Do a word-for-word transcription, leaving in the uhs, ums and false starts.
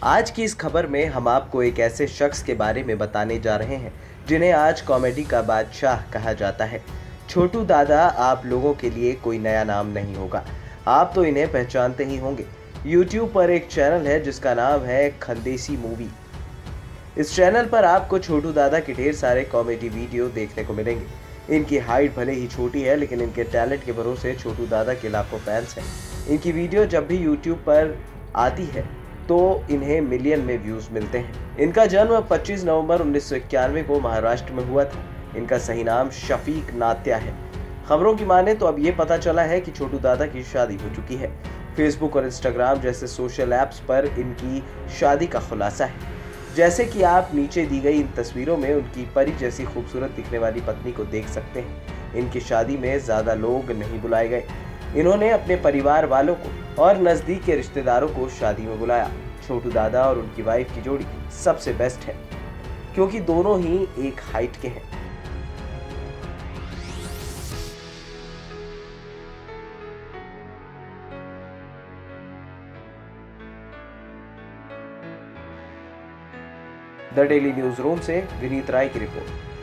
आज की इस खबर में हम आपको एक ऐसे शख्स के बारे में बताने जा रहे हैं जिन्हें आज कॉमेडी का बादशाह कहा जाता है। छोटू दादा आप लोगों के लिए कोई नया नाम नहीं होगा, आप तो इन्हें पहचानते ही होंगे। यूट्यूब पर एक चैनल है जिसका नाम है खंदेसी मूवी। इस चैनल पर आपको छोटू दादा के ढेर सारे कॉमेडी वीडियो देखने को मिलेंगे। इनकी हाइट भले ही छोटी है, लेकिन इनके टैलेंट के भरोसे छोटू दादा के लाखों फैंस हैं। इनकी वीडियो जब भी यूट्यूब पर आती है तो इन्हें मिलियन में व्यूज मिलते हैं। इनका जन्म पच्चीस नवंबर उन्नीस सौ इक्यानवे को महाराष्ट्र में हुआ था। इनका सही नाम शफीक नात्या है। खबरों की माने तो अब ये पता चला है कि छोटू दादा की शादी हो चुकी है। फेसबुक और इंस्टाग्राम जैसे सोशल ऐप्स पर इनकी शादी का खुलासा है। जैसे कि आप नीचे दी गई इन तस्वीरों में उनकी परी जैसी खूबसूरत दिखने वाली पत्नी को देख सकते हैं। इनकी शादी में ज्यादा लोग नहीं बुलाए गए। इन्होंने अपने परिवार वालों को और नजदीक के रिश्तेदारों को शादी में बुलाया। छोटू दादा और उनकी वाइफ की जोड़ी सबसे बेस्ट है, क्योंकि दोनों ही एक हाइट के हैं। द डेली न्यूज रूम से विनीत राय की रिपोर्ट।